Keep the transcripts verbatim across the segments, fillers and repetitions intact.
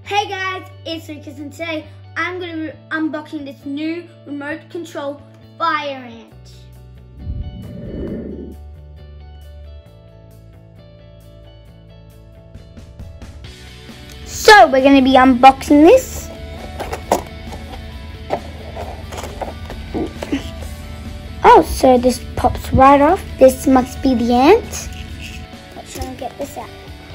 Hey guys, it's Lucas and today I'm going to be unboxing this new remote control fire ant. So we're going to be unboxing this. Oh, so this pops right off. This must be the ant. Let's try and get this out.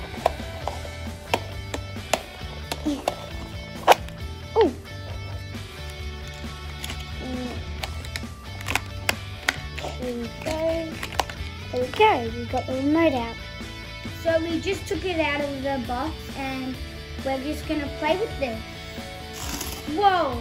Oh. Here we go. There we go. We got the remote out. So we just took it out of the box and we're just gonna play with this. Whoa.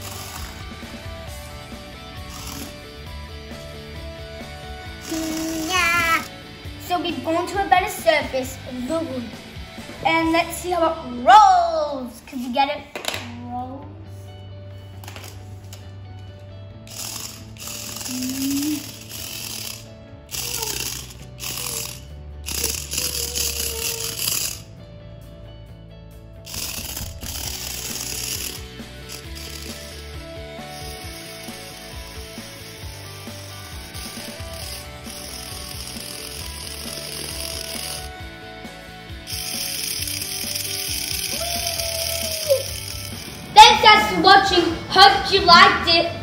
Yeah. So we've gone to a better surface, the wood. And let's see how it rolls. Cause you get it? Rolls. Mm. Thanks guys for watching. Hope you liked it.